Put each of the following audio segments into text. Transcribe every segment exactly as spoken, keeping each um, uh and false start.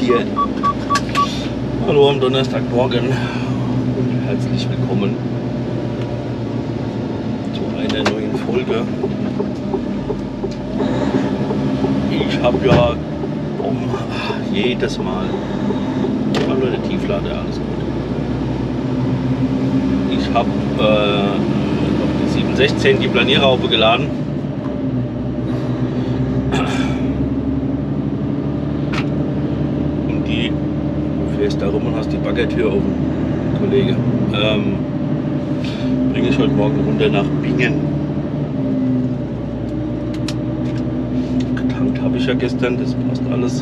hier. Hallo am Donnerstagmorgen und herzlich willkommen zu einer neuen Folge. Ich habe ja um jedes Mal, war nur der Tieflader, alles gut. Ich habe äh, auf die sieben sechzehn die Planierraupe geladen. Und die, du fährst da rum und hast die Baggertür offen, Kollege. Ähm, bringe ich heute Morgen runter nach Bingen. Getankt habe ich ja gestern, das passt alles.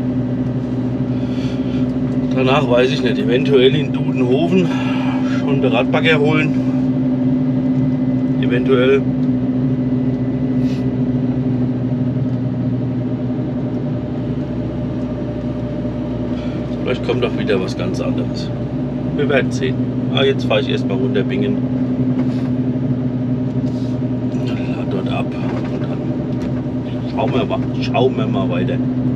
Danach weiß ich nicht, eventuell in Dudenhofen schon den Radbagger holen. Eventuell. Vielleicht kommt auch wieder was ganz anderes. Wir werden sehen. Ah, jetzt fahre ich erstmal runter Bingen. Lad dort ab und dann schauen wir mal, schauen wir mal weiter.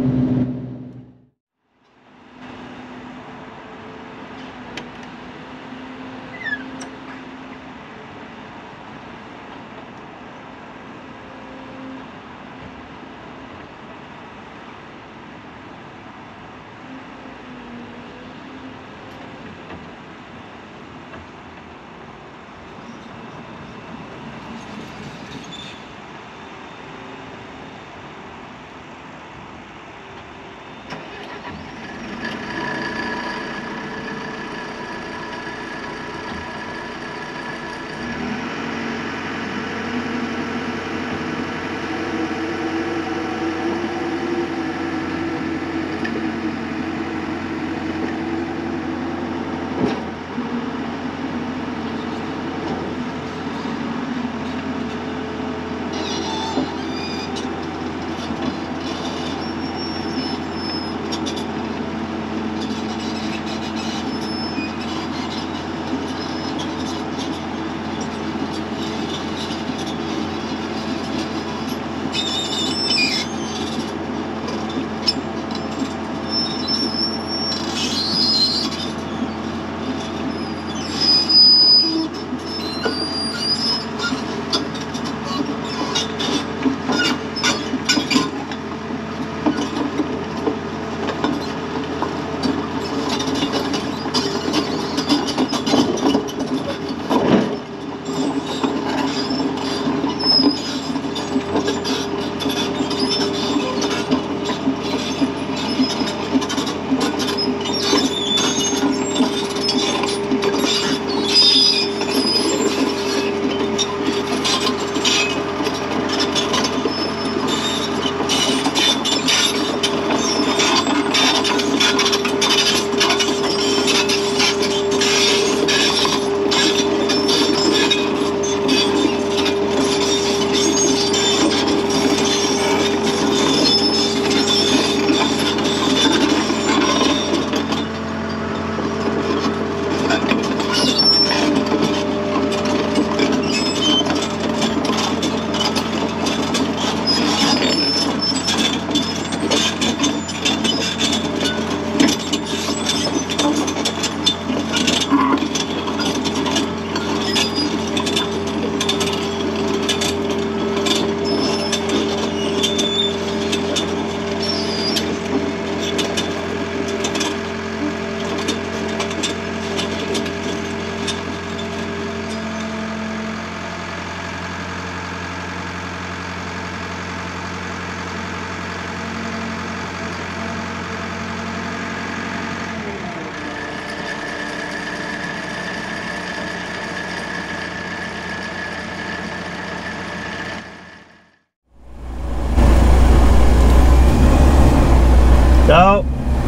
Ja,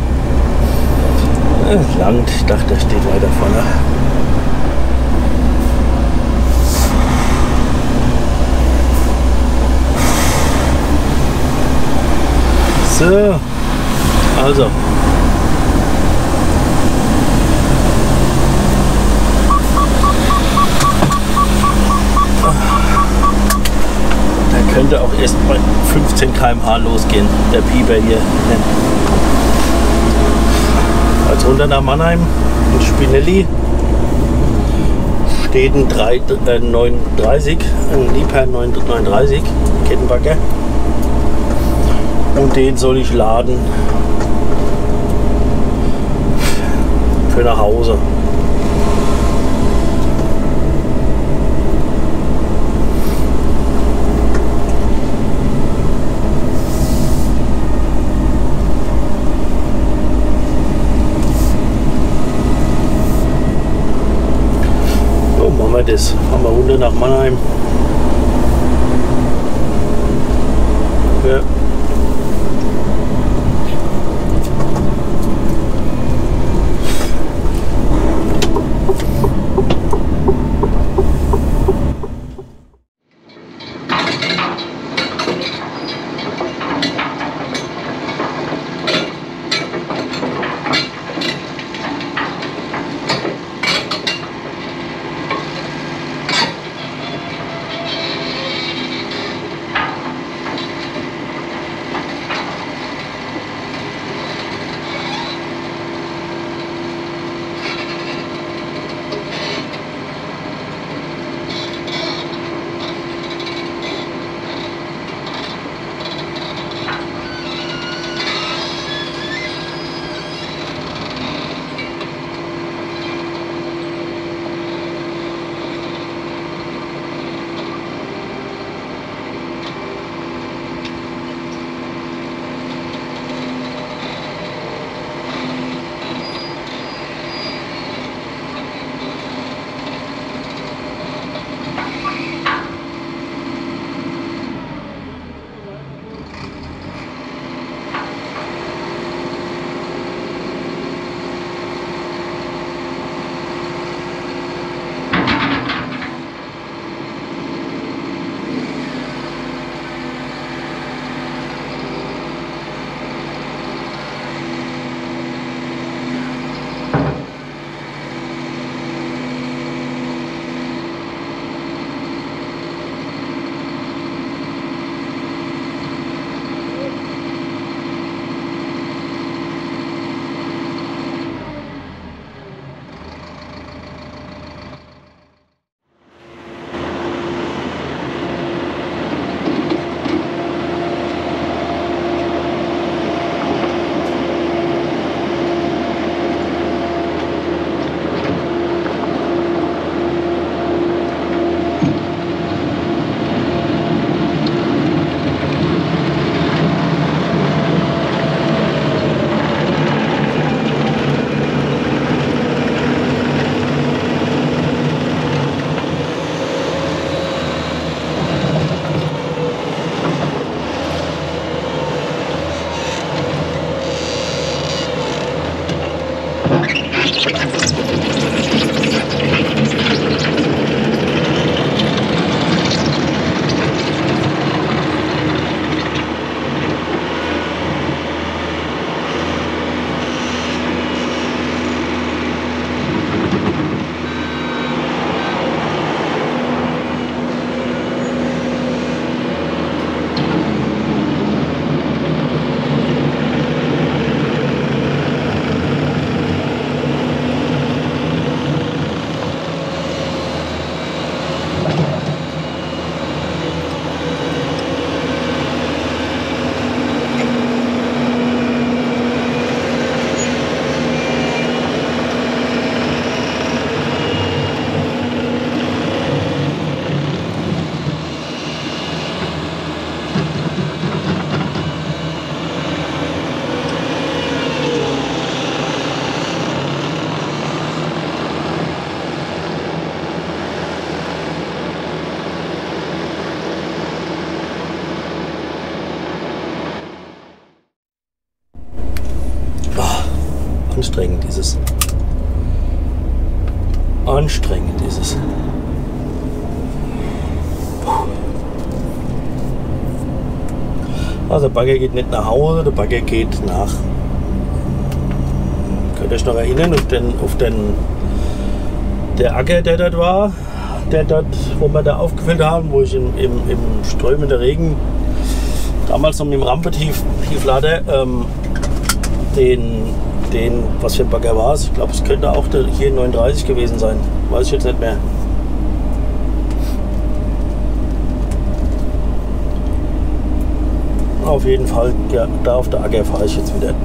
es langt. Ich dachte, er steht weiter vorne. So, also. Der könnte auch erst bei fünfzehn Kilometer pro Stunde losgehen, der Pieper hier. runter nach Mannheim, in Spinelli. Steht ein drei, äh, neununddreißig, ein Liebherr neununddreißig, Kettenbagger. Und den soll ich laden für nach Hause. Das haben wir runter nach Mannheim. Ja. anstrengend ist es. Anstrengend ist es. Also der Bagger geht nicht nach Hause, der Bagger geht nach. Könnt ihr euch noch erinnern auf den, auf den der Acker, der dort war, der dort, wo wir da aufgefüllt haben, wo ich im, im, im strömenden Regen damals noch mit dem Rampentieflader ähm, den, stehen. Was für ein Bagger war es? Ich glaube, es könnte auch der hier neununddreißig gewesen sein. Weiß ich jetzt nicht mehr. Auf jeden Fall, ja, da auf der Acker fahre ich jetzt wieder.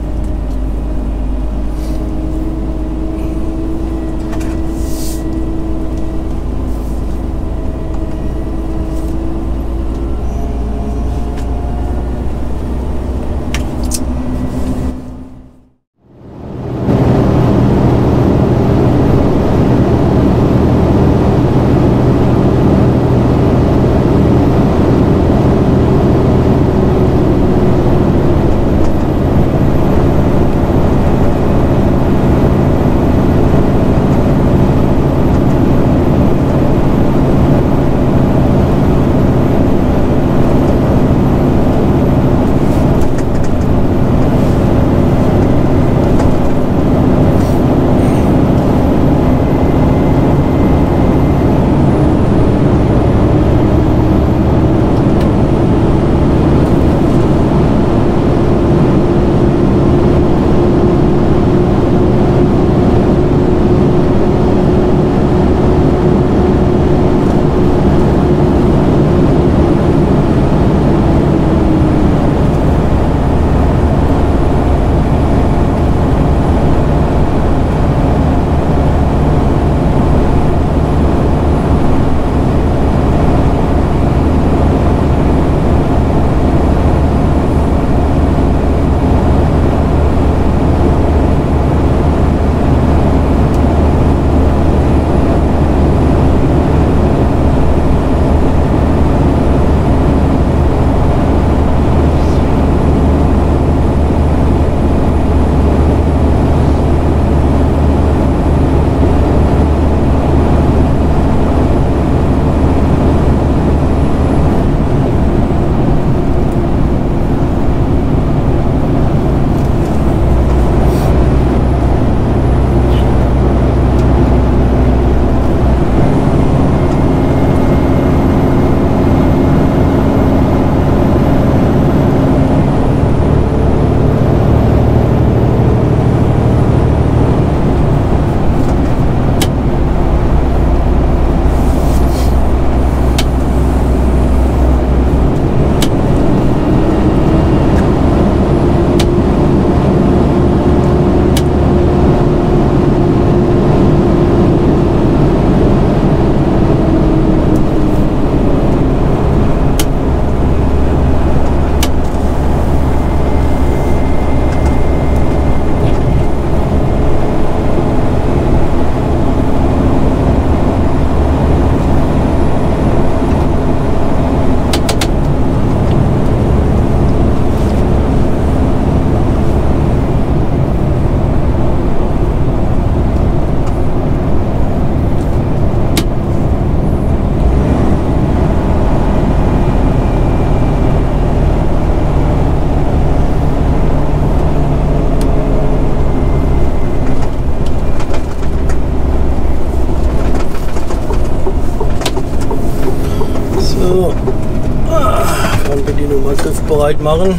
griffbereit machen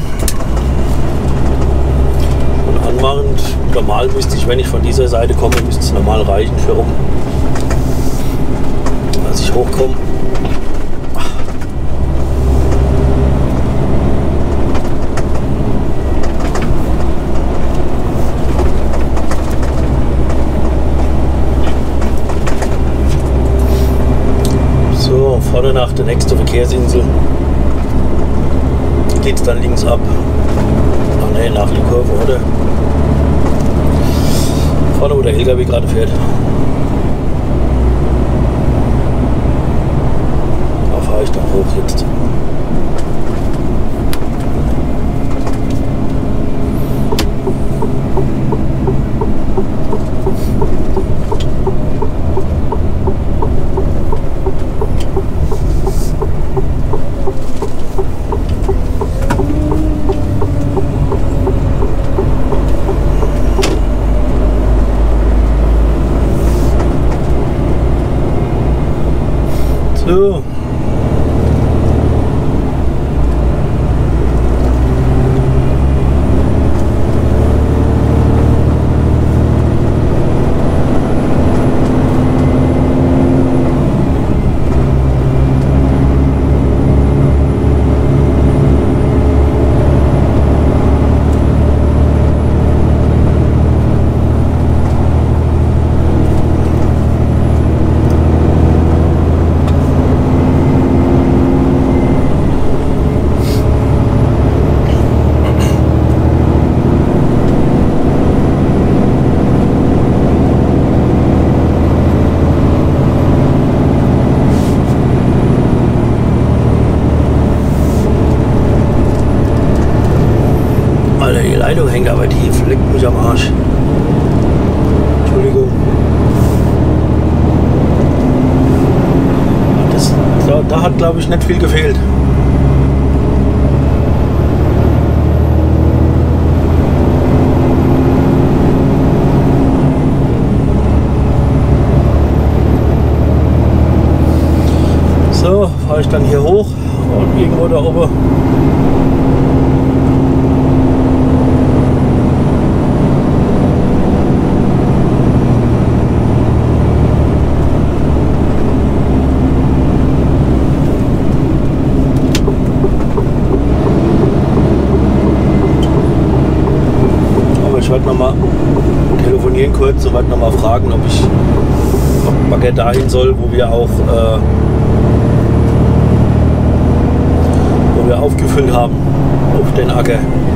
und anmachen. Normal müsste ich, wenn ich von dieser Seite komme, müsste es normal reichen für rum, dass ich hochkomme. So, vorne nach der nächsten Verkehrsinsel geht es dann links ab. Ach ne, nach der Kurve, oder? Vorne, wo der L K W gerade fährt. Da fahre ich dann hoch jetzt. So. Leitung hängt, aber die fleckt mich am Arsch. Entschuldigung. Das, da, da hat, glaube ich, nicht viel gefehlt. So, fahre ich dann hier hoch und irgendwo da oben. Ich werde nochmal telefonieren kurz und werde nochmal fragen, ob ich ob Bagger dahin soll, wo wir auch äh, wo wir aufgefüllt haben auf den Acker.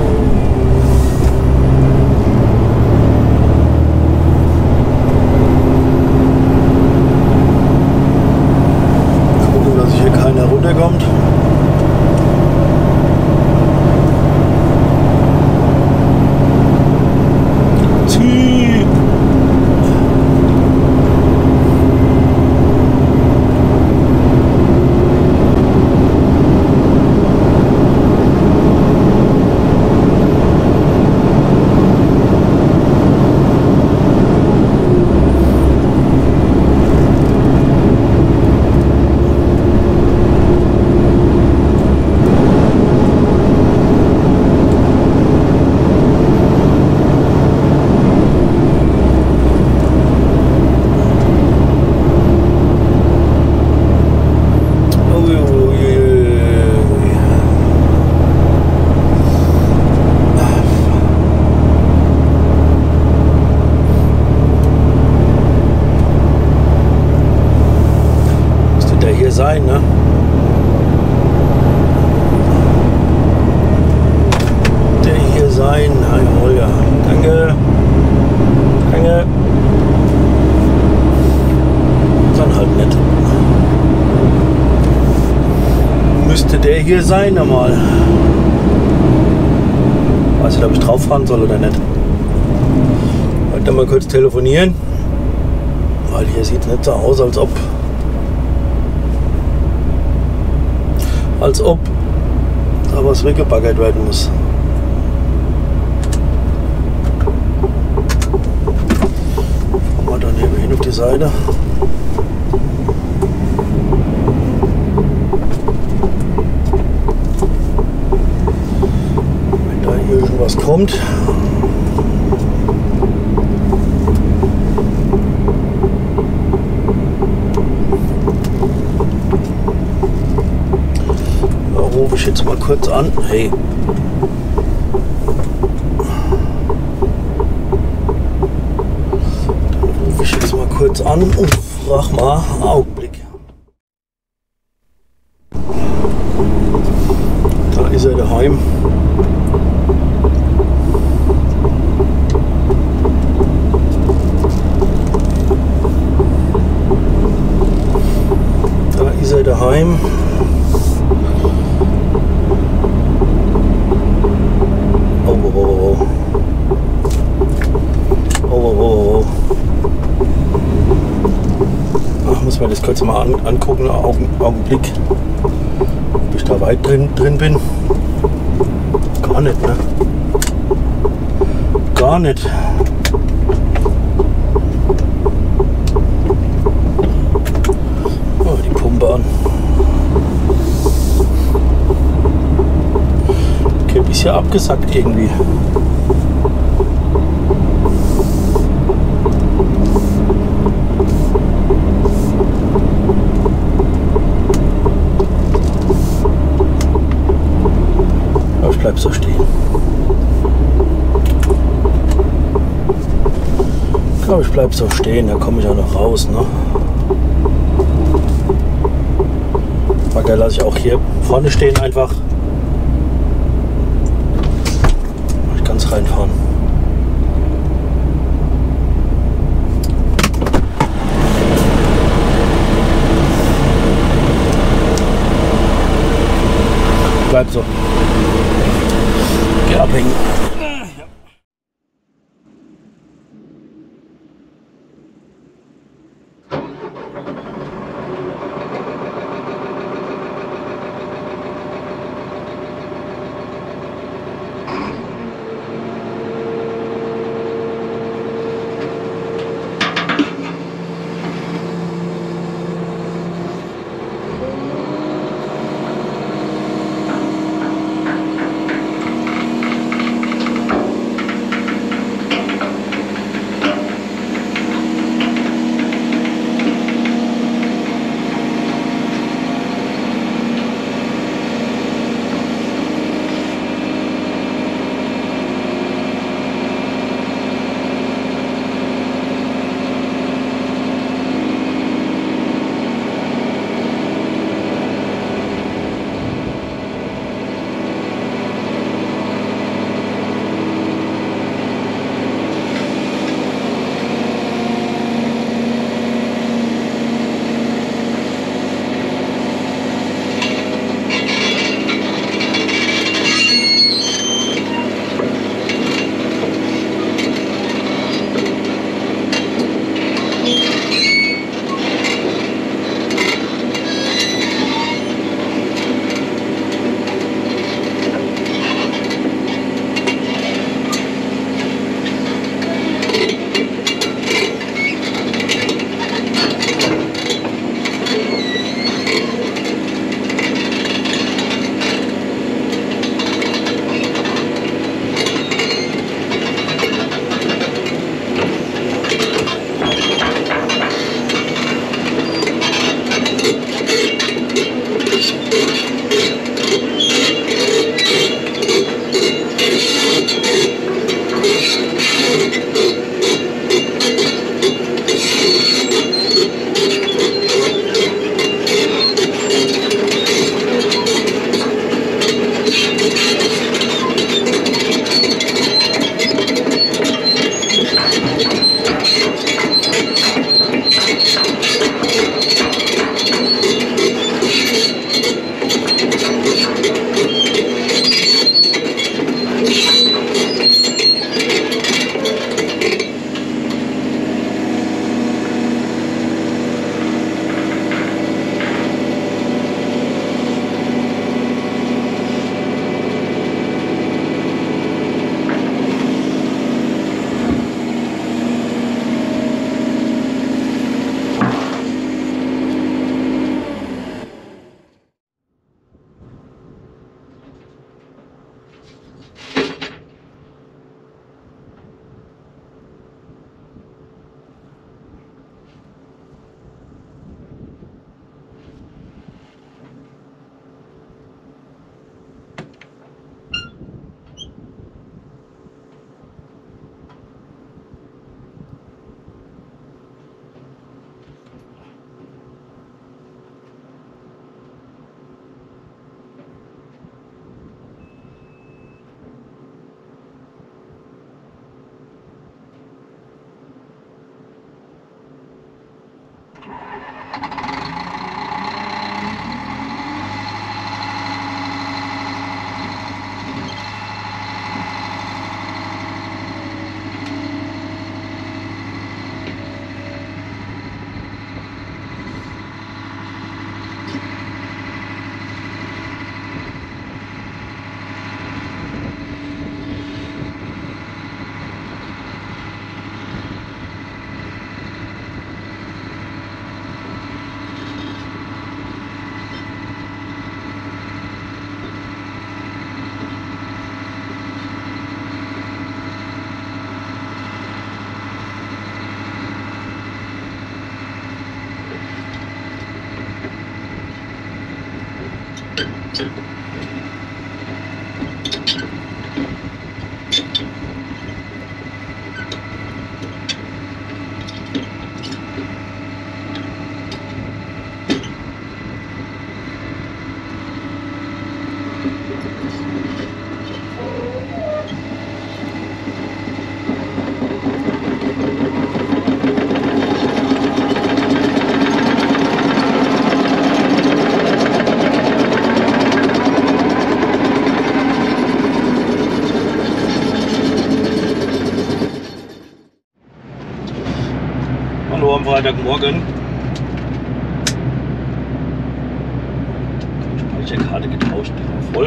Gucken, dass hier keiner runterkommt. Sein, ne? Der hier sein, hi Holger. Danke. Danke. Dann halt nicht. Müsste der hier sein, normal. Weiß nicht, ob ich drauf fahren soll oder nicht. Ich wollte mal kurz telefonieren, weil hier sieht es nicht so aus, als ob als ob da was weggebaggert werden muss. Fahren wir dann hier hin auf die Seite. Wenn da hier irgendwas kommt. Rufe ich jetzt mal kurz an. Hey. Dann rufe ich jetzt mal kurz an und frag mal. Augenblick. Da ist er daheim. Da ist er daheim. Muss man das kurz mal an, angucken, Augen, Augenblick, ob ich da weit drin, drin bin. Gar nicht, ne? Gar nicht. Oh, die Pumpe an. Okay, ist ja abgesackt irgendwie. Bleib so stehen. Ich glaube, ich bleib so stehen, da komme ich ja noch raus, ne? Bagger lasse ich auch hier vorne stehen einfach. Ich kann es reinfahren. Bleib so. Geh abhängen. Hallo am Freitagmorgen. Speicherkarte getauscht, die war voll.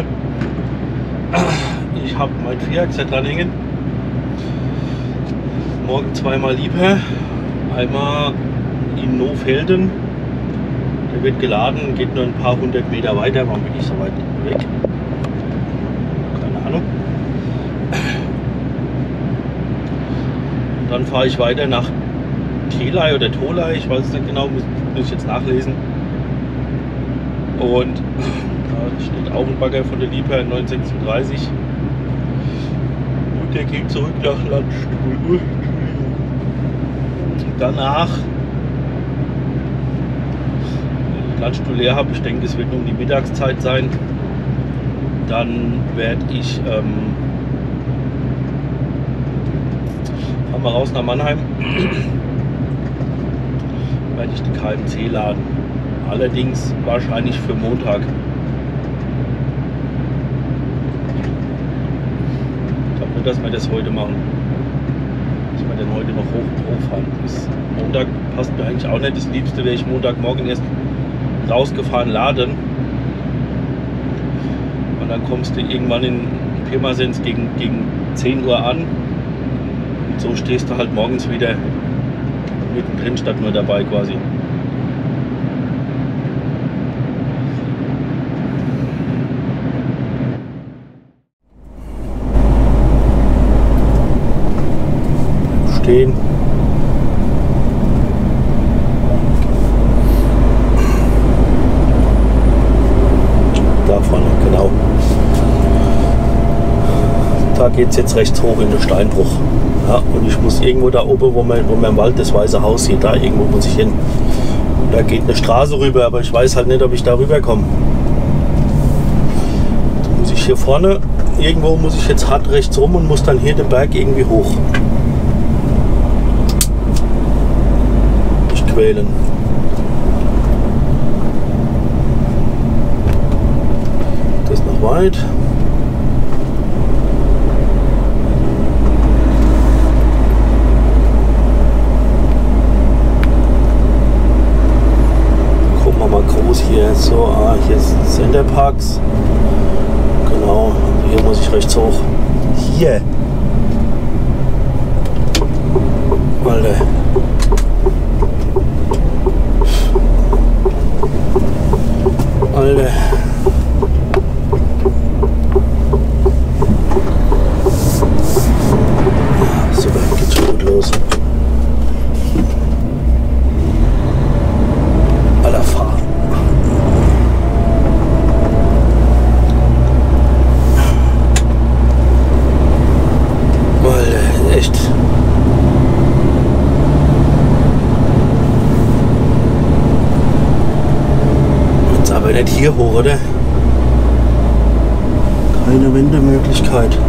Ich habe mein Vierachser dranhängen. Morgen zweimal lieber. Einmal in Nofelden. Der wird geladen, geht nur ein paar hundert Meter weiter. Warum bin ich so weit weg? Keine Ahnung. Dann fahre ich weiter nach Telei oder Tolai, ich weiß es nicht genau, muss, muss ich jetzt nachlesen. Und da steht auch ein Bagger von der Liebherr neunhundertsechsunddreißig. Und der geht zurück nach Landstuhl. Danach, wenn ich Landstuhl leer habe, ich denke, es wird um die Mittagszeit sein, dann werde ich ähm, fahren wir raus nach Mannheim. Werde ich die K M C laden. Allerdings wahrscheinlich für Montag. Ich glaube nicht, dass wir das heute machen. Dass wir dann heute noch hoch, hochfahren. Bis Montag passt mir eigentlich auch nicht. Das Liebste wäre ich Montagmorgen erst rausgefahren laden. Und dann kommst du irgendwann in Pirmasens gegen, gegen zehn Uhr an. Und so stehst du halt morgens wieder mittendrin statt nur dabei quasi. Stehen. Da vorne, genau. Da geht es jetzt rechts hoch in den Steinbruch. Ja, und ich muss irgendwo da oben, wo man, wo man im Wald das Weiße Haus sieht, da irgendwo muss ich hin. Und da geht eine Straße rüber, aber ich weiß halt nicht, ob ich da rüber komme. Jetzt muss ich hier vorne, irgendwo muss ich jetzt hart rechts rum und muss dann hier den Berg irgendwie hoch. Mich quälen. Das ist noch weit. Hier, so, ah, hier ist Center Parks. Genau, hier muss ich rechts hoch. Hier. Alter. Alter. Super, geht schon gut los. Alter, fahr. Echt. Jetzt aber nicht hier hoch, oder? Keine Wendemöglichkeit.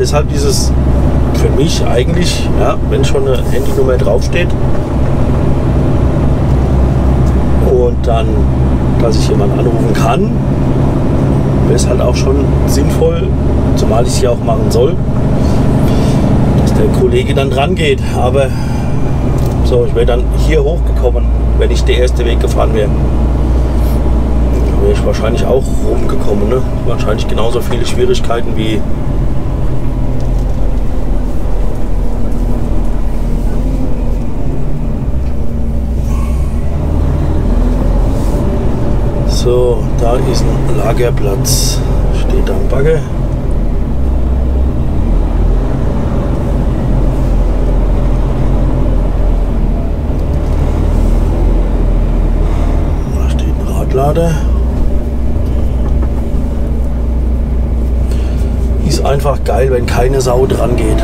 deshalb ist es für mich eigentlich, ja, wenn schon eine Handynummer draufsteht und dann, dass ich jemanden anrufen kann, wäre es halt auch schon sinnvoll, zumal ich es ja auch machen soll, dass der Kollege dann dran geht. Aber so, ich wäre dann hier hochgekommen, wenn ich den ersten Weg gefahren wäre. Da wäre ich wahrscheinlich auch rumgekommen. Ne? Wahrscheinlich genauso viele Schwierigkeiten wie so, da ist ein Lagerplatz. Steht da ein Bagger. Da steht ein Radlader. Ist einfach geil, wenn keine Sau dran geht.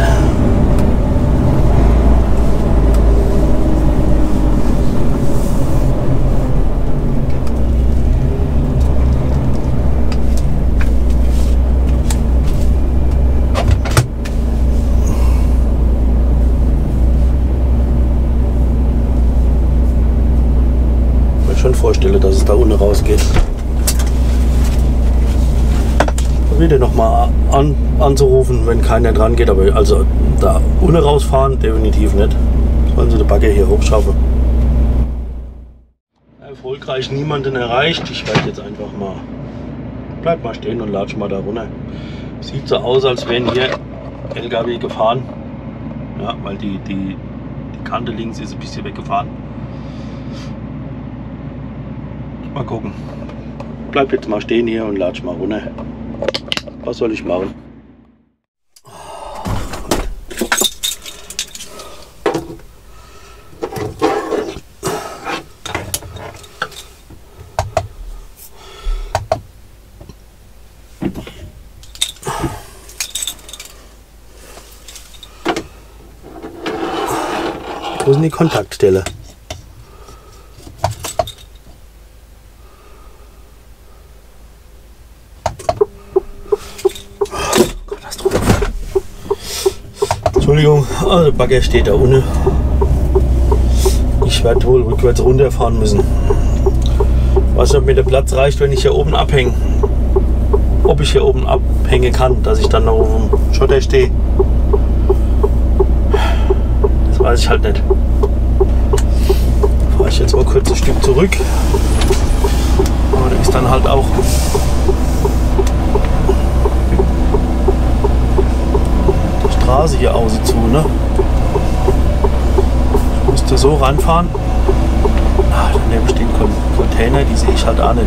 Schon vorstelle, dass es da unten rausgeht. Wieder noch mal an, anzurufen, wenn keiner dran geht, aber also da unten rausfahren definitiv nicht. Sollen sie den Bagger hier hochschaffen. Erfolgreich niemanden erreicht. Ich werde jetzt einfach mal, bleib mal stehen und latsch mal da runter. Sieht so aus, als wären hier L K W gefahren. Ja, weil die, die, die Kante links ist ein bisschen weggefahren. Mal gucken. Bleib jetzt mal stehen hier und latsch mal runter. Was soll ich machen? Wo sind die Kontaktstelle? Entschuldigung, also der Bagger steht da unten. Ich werde wohl rückwärts runterfahren müssen. Ich weiß nicht, ob mir der Platz reicht, wenn ich hier oben abhänge. Ob ich hier oben abhängen kann, dass ich dann noch auf dem Schotter stehe. Das weiß ich halt nicht. Fahre ich jetzt mal kurz ein Stück zurück. Aber da ist dann halt auch Straße hier außen zu, ne? Ich musste so ranfahren. Ah, daneben stehen Container, die sehe ich halt auch nicht.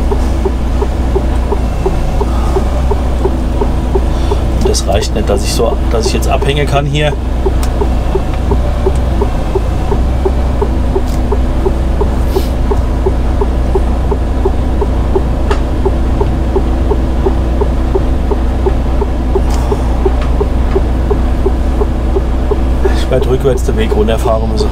Und das reicht nicht, dass ich so, dass ich jetzt abhängen kann hier. Ich werde rückwärts den Weg runterfahren müssen.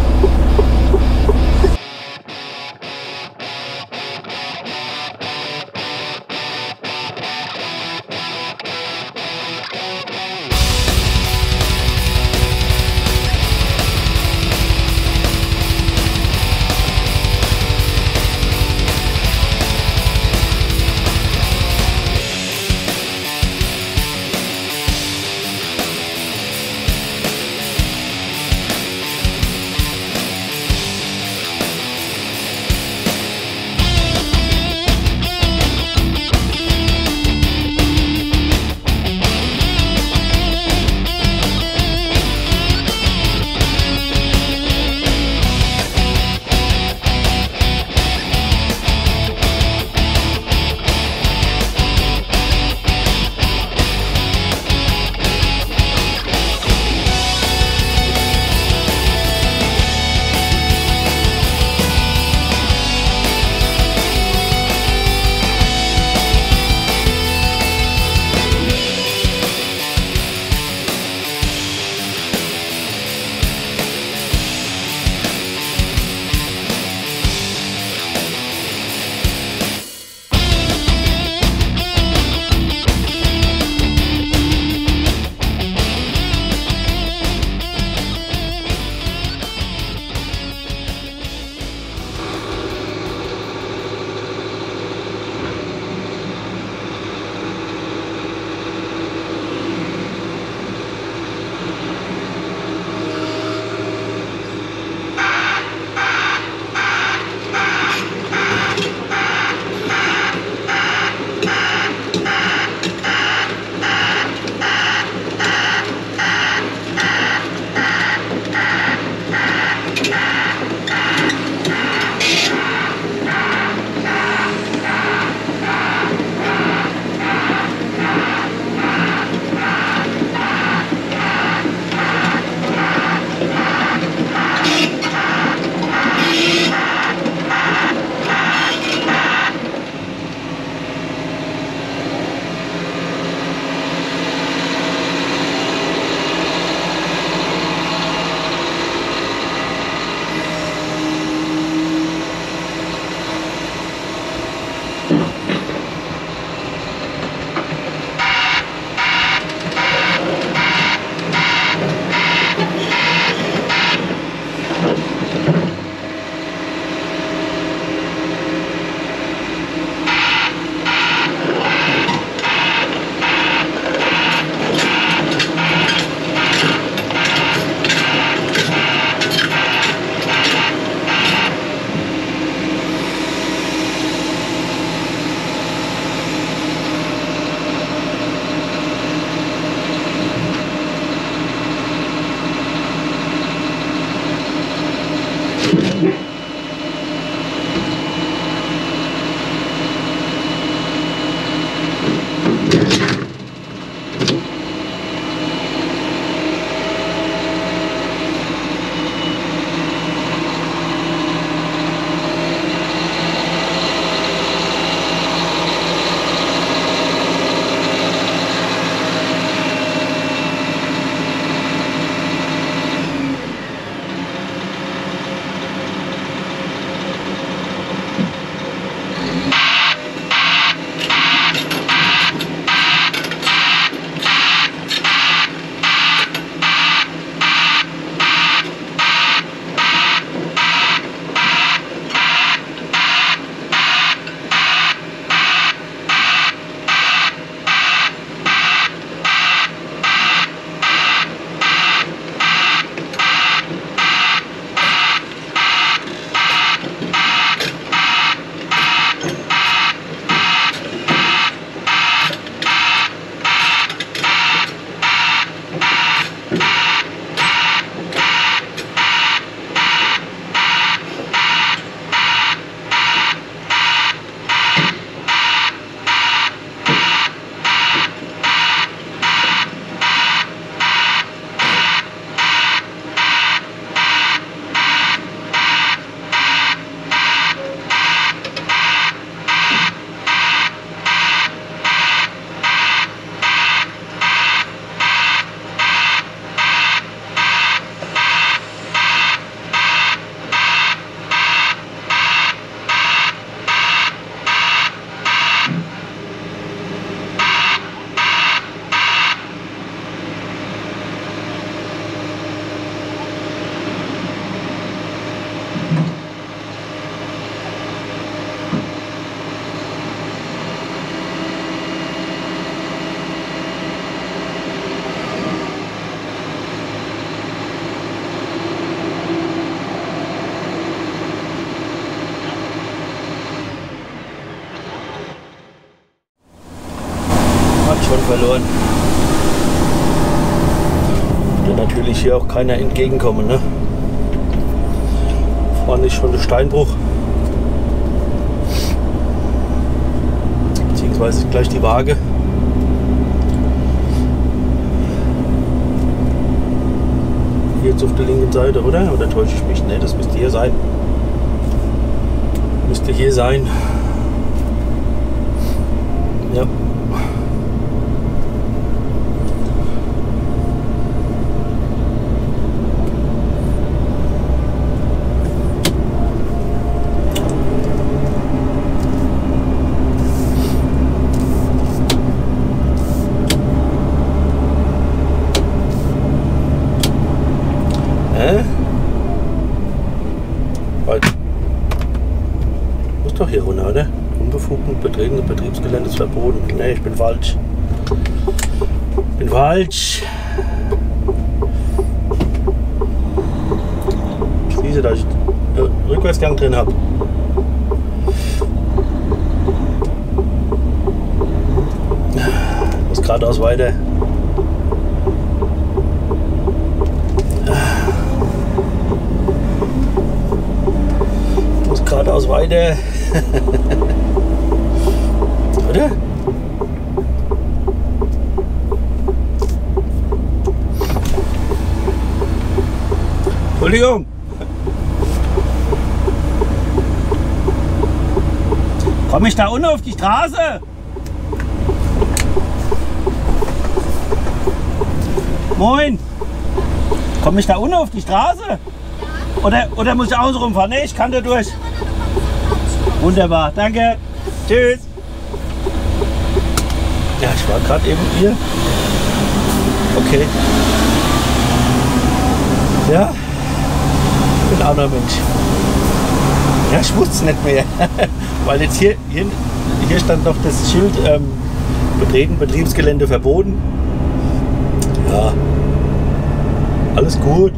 verloren. Und natürlich hier auch keiner entgegenkommen. Ne? Vorne ist schon der Steinbruch. Beziehungsweise gleich die Waage. Hier jetzt auf der linken Seite, oder? Oder täusche ich mich? Ne, das müsste hier sein. Müsste hier sein. Ja. Muss doch hier runter, oder? Unbefugten Betreten des Betriebsgeländes verboten. Ne, ich bin falsch. Ich bin falsch. Ich schließe, dass ich äh, Rückwärtsgang drin habe. Muss geradeaus weiter. durchaus weiter. Oder? Entschuldigung. Komme ich da unten auf die Straße? Moin. Komme ich da unten auf die Straße? Oder, oder muss ich außen rumfahren? Ne, ich kann da durch. Wunderbar, danke. Tschüss. Ja, ich war gerade eben hier. Okay. Ja, ich bin auch noch Mensch. Ja, ich wusste es nicht mehr. Weil jetzt hier, hier, hier stand noch das Schild, ähm, betreten Betriebsgelände verboten. Ja, alles gut.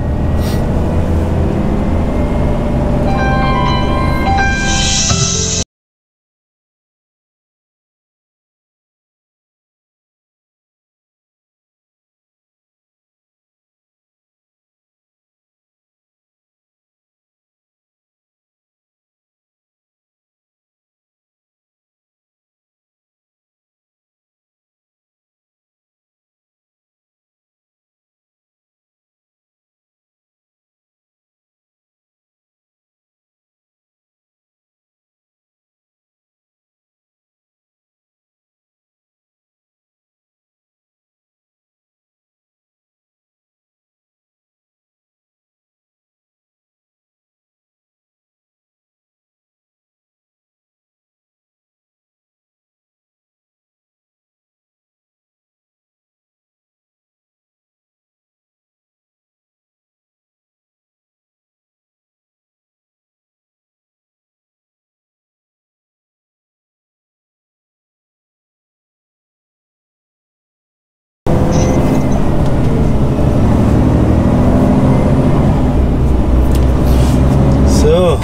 So.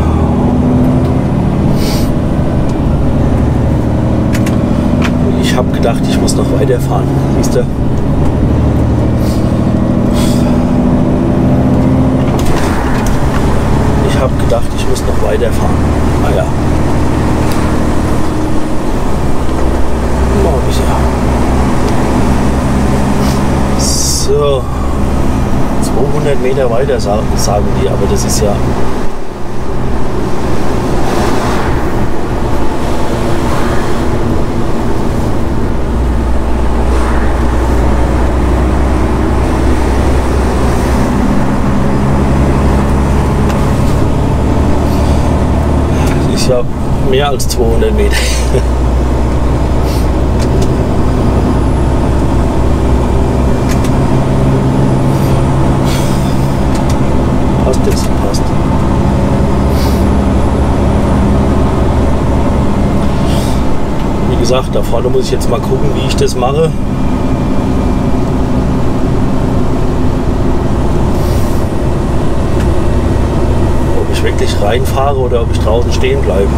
Ich habe gedacht, ich muss noch weiterfahren. Siehst du? Ich habe gedacht, ich muss noch weiterfahren. Naja. Morgen ist ja. So. zweihundert Meter weiter sagen die, aber das ist ja. Das ist ja mehr als zweihundert Meter. Passt das? Passt. Wie gesagt, da vorne muss ich jetzt mal gucken, wie ich das mache. Ob ich wirklich reinfahre oder ob ich draußen stehen bleibe.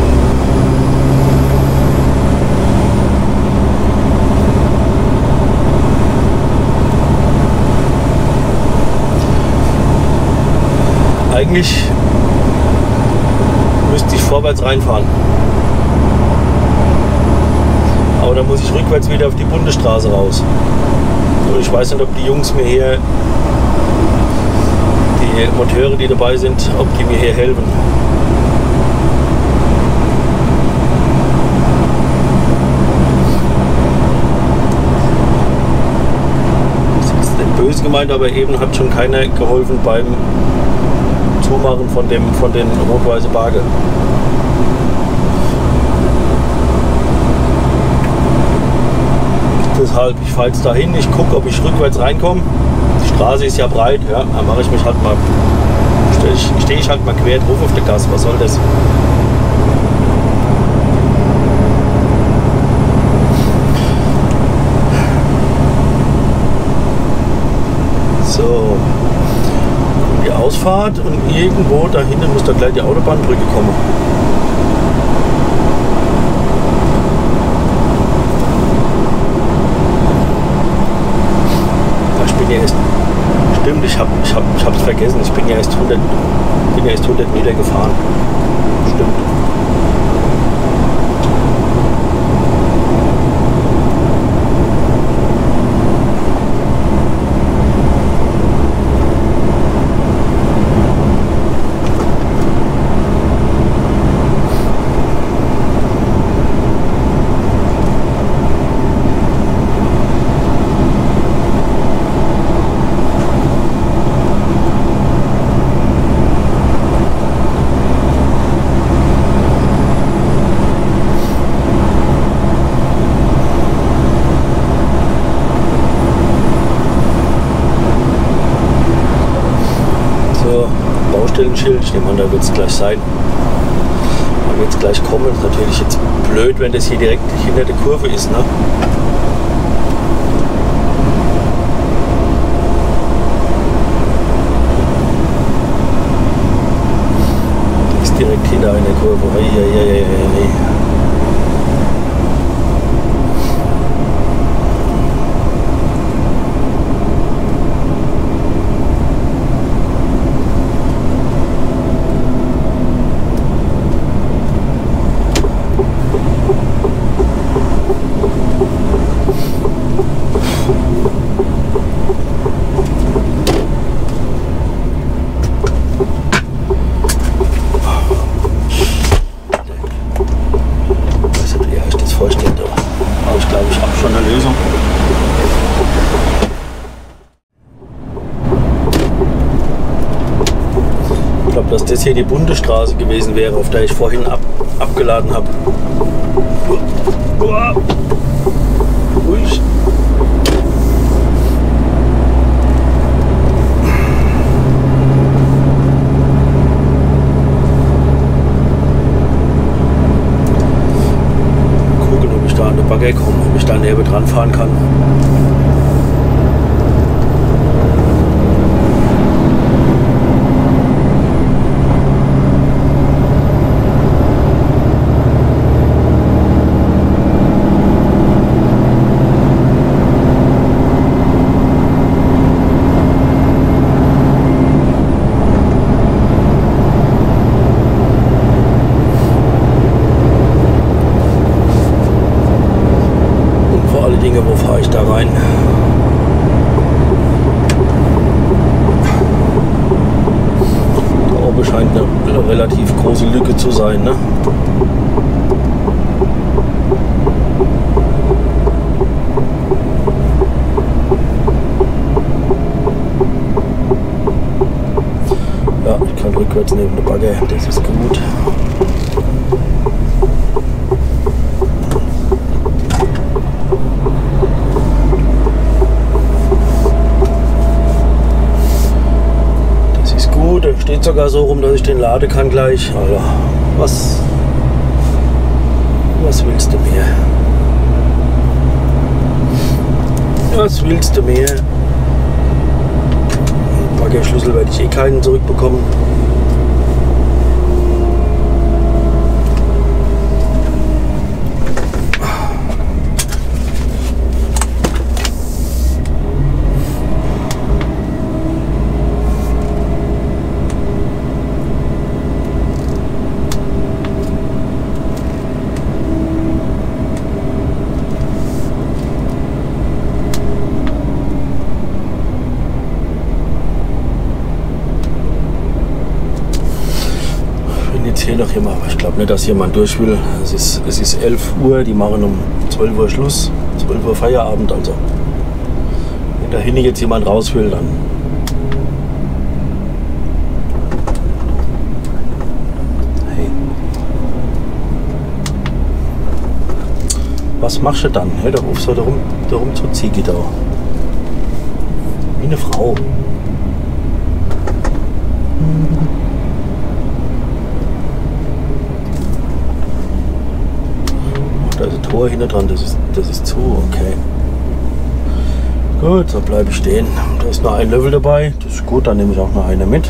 Eigentlich müsste ich vorwärts reinfahren. Aber dann muss ich rückwärts wieder auf die Bundesstraße raus. Und ich weiß nicht, ob die Jungs mir hier, die Monteure, die dabei sind, ob die mir hier helfen. Das ist nicht böse gemeint, aber eben hat schon keiner geholfen beim Zumachen von dem von den rot-weiße Barge. Deshalb, ich fahre jetzt dahin, ich gucke, ob ich rückwärts reinkomme. Die Straße ist ja breit, ja, dann mache ich mich halt mal, stehe ich, steh ich halt mal quer drauf auf der Gas, was soll das? So. Die Ausfahrt und irgendwo dahinter muss da gleich die Autobahnbrücke kommen. Ja, ich bin ja erst, stimmt, ich habe ich hab, ich hab's vergessen, ich bin ja erst hundert, bin ja erst hundert Meter gefahren. Stimmt. Baustellenschild, ich nehme an, da wird es gleich sein. Da wird es gleich kommen. Das ist natürlich jetzt blöd, wenn das hier direkt hinter der Kurve ist. Ne? Das ist direkt hinter einer Kurve. Hey, hey, hey, hey, hey. Dass das hier die Bundesstraße gewesen wäre, auf der ich vorhin ab, abgeladen habe. Ruhig. Gucken, ob ich da an der Bagger komme, ob ich da näher dran fahren kann. Wo fahre ich da rein? Da oben scheint eine relativ große Lücke zu sein, ne? Ja, ich kann rückwärts neben der Bagger, das ist gut. Der steht sogar so rum, dass ich den laden kann gleich. Alter, was, was willst du mehr? Was willst du mehr? Baggerschlüssel werde ich eh keinen zurückbekommen. Hier noch jemand, aber ich glaube nicht, dass jemand durch will. Es ist, es ist elf Uhr, die machen um zwölf Uhr Schluss, zwölf Uhr Feierabend. Also, wenn da hinten jetzt jemand raus will, dann. Hey. Was machst du dann? Hör doch auf, so darum, darum zu ziehen da. Wie eine Frau. Da ist ein Tor hinten dran, das ist, das ist zu, okay. Gut, da bleibe ich stehen. Da ist noch ein Level dabei, das ist gut, dann nehme ich auch noch eine mit.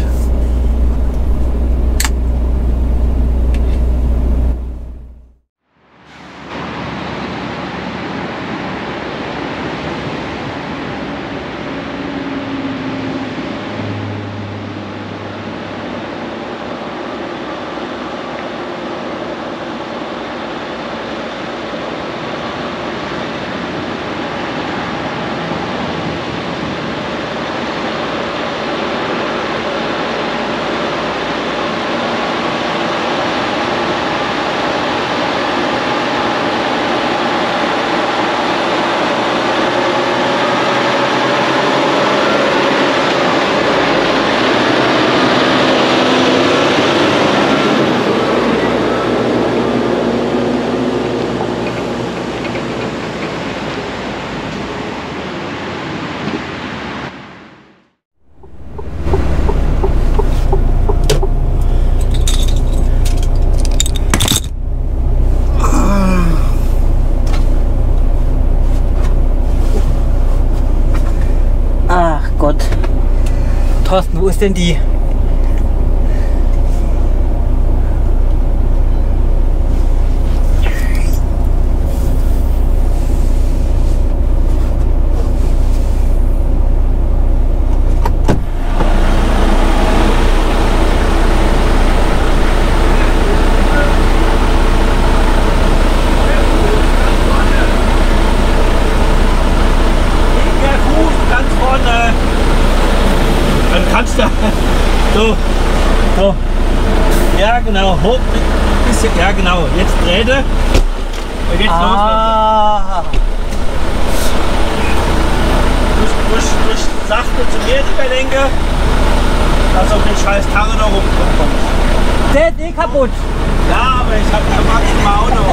ist denn die? So, so. Ja, genau. Hoch, bisschen, ja, genau. Jetzt dreht er. Da geht's Ah. los. Durch, durch, durch sachte zu mir überlenke, dass auf den scheiß Karre noch rumkommt. Der ist eh kaputt. Ja, aber ich habe ja maximal Auto.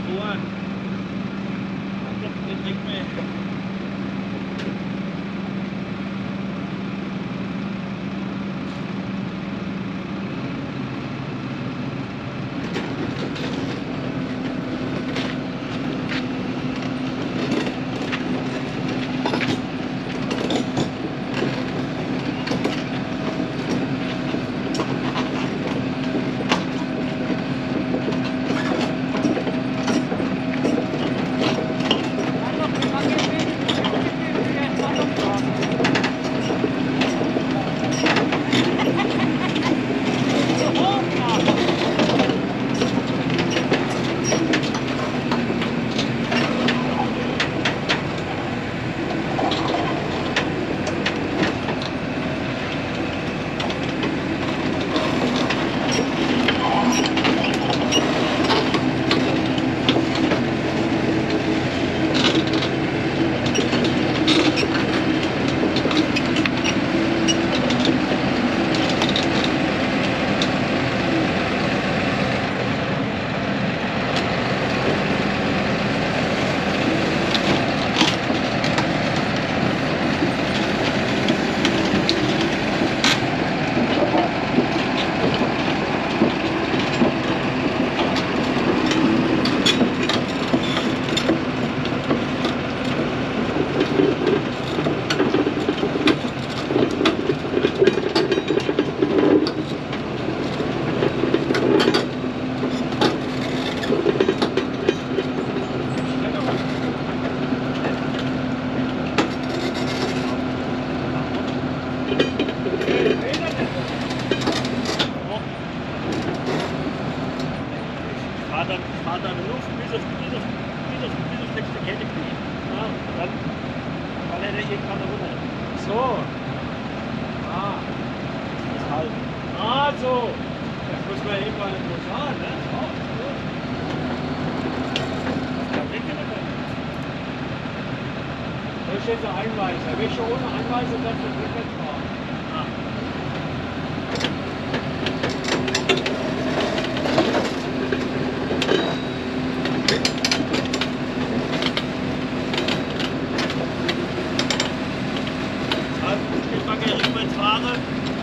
vor. Ich glaube, den Weg mehr. Jetzt Einweiser. Welche ohne Einweiser, das wird rückwärts fahren. Ah. Ich mag ja rückwärts fahren.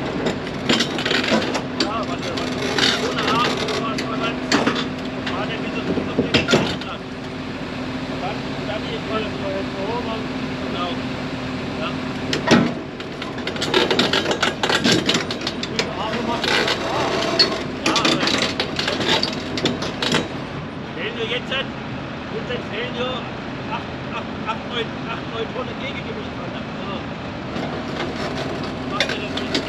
Ja, warte, warte. Ohne Arm, was man dann fahren, der wieder so auf den Platz. Dann, dann geht mal so oben. Genau. Ja. Die Arme machen das auch. Ja, aber fehlen wir jetzt, uns fehlen ja acht, neun Tonnen Gegengewicht. Ja. Macht ihr das nicht?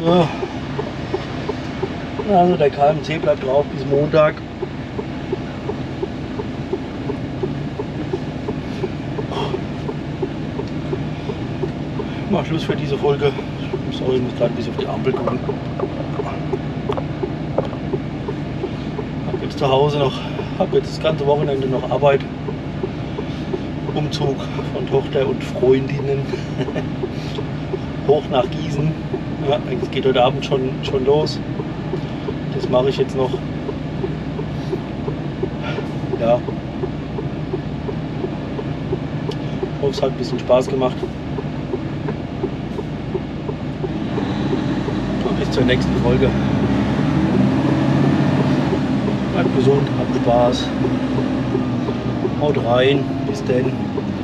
Ja. Also der K M C bleibt drauf bis Montag. Ich mach Schluss für diese Folge. Sorry, ich muss gerade ein bisschen auf die Ampel gucken. Hab jetzt zu Hause noch, hab jetzt das ganze Wochenende noch Arbeit. Umzug von Tochter und Freundinnen hoch nach Gießen. Ja, es geht heute Abend schon, schon los. Das mache ich jetzt noch. Ja. Ich hoffe, es hat ein bisschen Spaß gemacht. Und bis zur nächsten Folge. Bleibt gesund, habt Spaß. Haut rein. Bis denn.